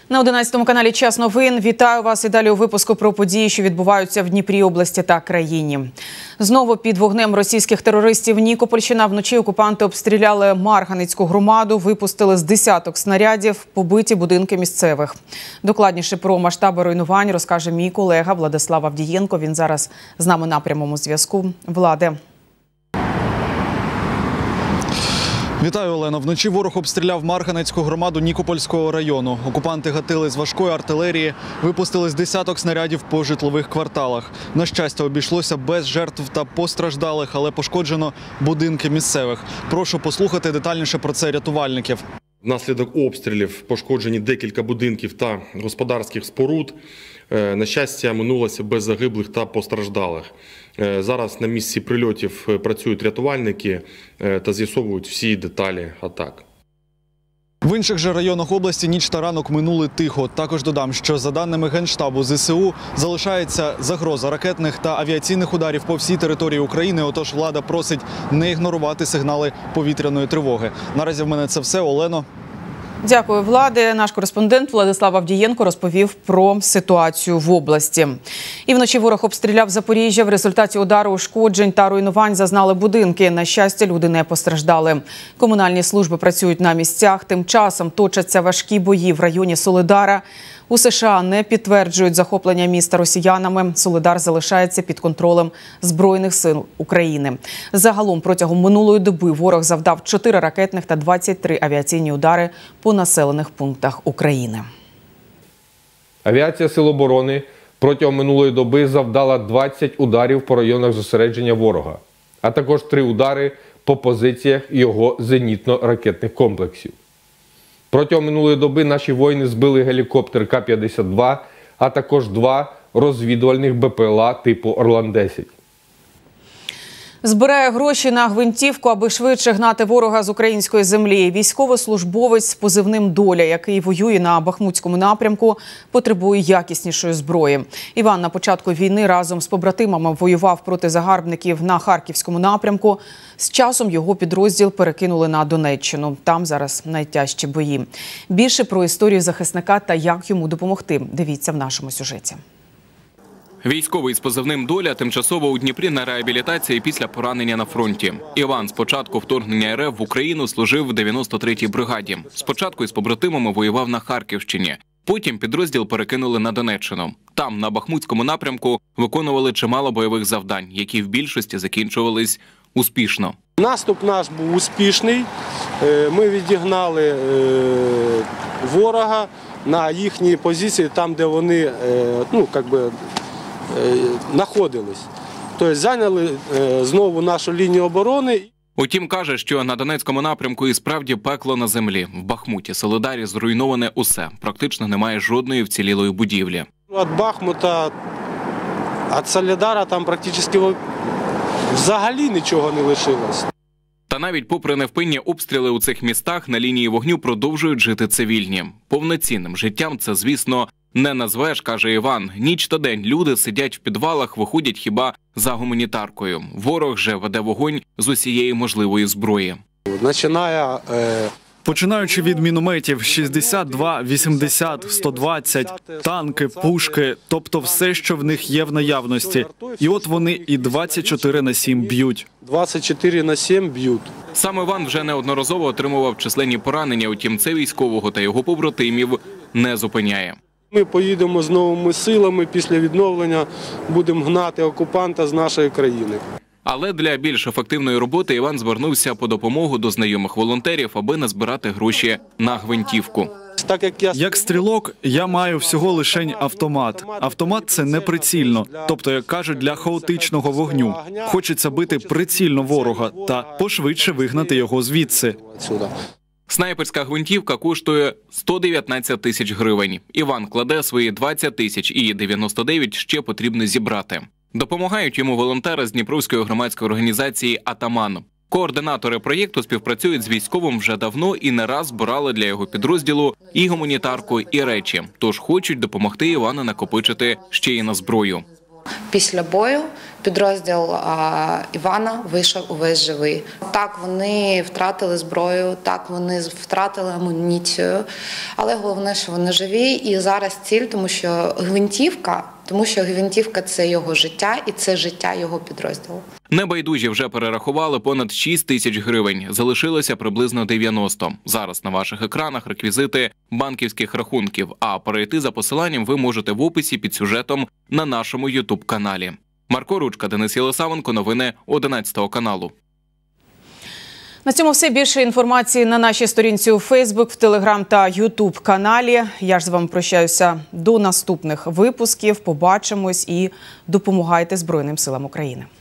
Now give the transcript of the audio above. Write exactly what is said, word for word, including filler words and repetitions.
На одинадцятому каналі «Час новин». Вітаю вас і далі у випуску про події, що відбуваються в Дніпрі, області та країні. Знову під вогнем російських терористів Нікопольщина. Вночі окупанти обстріляли Марганецьку громаду, випустили з десяток снарядів, побиті будинки місцевих. Докладніше про масштаби руйнувань розкаже мій колега Владислав Авдієнко. Він зараз з нами на прямому зв'язку. Владе. Вітаю, Олено. Вночі ворог обстріляв Марганецьку громаду Нікопольського району. Окупанти гатили з важкої артилерії, випустили з десяток снарядів по житлових кварталах. На щастя, обійшлося без жертв та постраждалих, але пошкоджено будинки місцевих. Прошу послухати детальніше про це рятувальників. Внаслідок обстрілів пошкоджені декілька будинків та господарських споруд. На щастя, минулося без загиблих та постраждалих. Зараз на місці прильотів працюють рятувальники та з'ясовують всі деталі атак. В інших же районах області ніч та ранок минули тихо. Також додам, що за даними Генштабу ЗСУ залишається загроза ракетних та авіаційних ударів по всій території України. Отож влада просить не ігнорувати сигнали повітряної тривоги. Наразі в мене це все. Олено. Дякую, Влади. Наш кореспондент Владислав Авдієнко розповів про ситуацію в області. І вночі ворог обстріляв Запоріжжя. В результаті удару ушкоджень та руйнувань зазнали будинки. На щастя, люди не постраждали. Комунальні служби працюють на місцях. Тим часом точаться важкі бої в районі Солидара. У США не підтверджують захоплення міста росіянами. Солидар залишається під контролем Збройних сил України. Загалом протягом минулої доби ворог завдав чотири ракетних та двадцять три авіаційні удари по населених пунктах України. Авіація Сил оборони протягом минулої доби завдала двадцять ударів по районах зосередження ворога, а також три удари по позиціях його зенітно-ракетних комплексів. Протягом минулої доби наші воїни збили гелікоптер Ка п'ятдесят два, а також два розвідувальних Бе Пе Ел А типу Орлан десять. Збирає гроші на гвинтівку, аби швидше гнати ворога з української землі. Військовослужбовець з позивним «Доля», який воює на Бахмутському напрямку, потребує якіснішої зброї. Іван на початку війни разом з побратимами воював проти загарбників на Харківському напрямку. З часом його підрозділ перекинули на Донеччину. Там зараз найтяжчі бої. Більше про історію захисника та як йому допомогти – дивіться в нашому сюжеті. Військовий з позивним «Доля» тимчасово у Дніпрі на реабілітації після поранення на фронті. Іван з початку вторгнення Ер Еф в Україну служив в дев'яносто третій бригаді. Спочатку із побратимами воював на Харківщині. Потім підрозділ перекинули на Донеччину. Там, на Бахмутському напрямку, виконували чимало бойових завдань, які в більшості закінчувались успішно. Наступ наш був успішний. Ми відігнали ворога на їхні позиції, там, де вони, ну, як би, знаходились. Тобто зайняли знову нашу лінію оборони. Утім, каже, що на Донецькому напрямку і справді пекло на землі. В Бахмуті, Солидарі зруйноване усе. Практично немає жодної вцілілої будівлі. Від Бахмута, від Солидара там практично взагалі нічого не лишилось. Та навіть попри невпинні обстріли у цих містах, на лінії вогню продовжують жити цивільні. Повноцінним життям це, звісно, не назвеш, каже Іван. Ніч та день люди сидять в підвалах, виходять хіба за гуманітаркою. Ворог же веде вогонь з усієї можливої зброї. Починає... Е... Починаючи від мінометів шістдесят два, вісімдесят, сто двадцять, танки, пушки, тобто все, що в них є в наявності. І от вони і двадцять чотири на сім б'ють. двадцять чотири на сім б'ють. Сам Іван вже неодноразово отримував численні поранення, утім це військового та його побратимів не зупиняє. Ми поїдемо з новими силами, після відновлення будемо гнати окупанта з нашої країни. Але для більш ефективної роботи Іван звернувся по допомогу до знайомих волонтерів, аби назбирати гроші на гвинтівку. Так як я як стрілок, я маю всього лишень автомат. Автомат – це не прицільно, тобто, як кажуть, для хаотичного вогню. Хочеться бити прицільно ворога та пошвидше вигнати його звідси. Снайперська гвинтівка коштує сто дев'ятнадцять тисяч гривень. Іван кладе свої двадцять тисяч і дев'яносто дев'ять ще потрібно зібрати. Допомагають йому волонтери з Дніпровської громадської організації «Атаман». Координатори проєкту співпрацюють з військовим вже давно і не раз збирали для його підрозділу і гуманітарку, і речі. Тож хочуть допомогти Івану накопичити ще й на зброю. Після бою Підрозділ а, Івана вийшов увесь живий. Так, вони втратили зброю, так, вони втратили амуніцію, але головне, що вони живі. І зараз ціль, тому що гвинтівка, тому що гвинтівка – це його життя і це життя його підрозділу. Небайдужі вже перерахували понад шість тисяч гривень. Залишилося приблизно дев'яносто. Зараз на ваших екранах реквізити банківських рахунків, а перейти за посиланням ви можете в описі під сюжетом на нашому ютуб-каналі. Марко Ручка, Денис Єлисавенко, новини одинадцятого каналу. На цьому все. Більше інформації на нашій сторінці у Фейсбук, в Телеграм та Ютуб каналі. Я ж з вами прощаюся до наступних випусків. Побачимось і допомагайте Збройним силам України.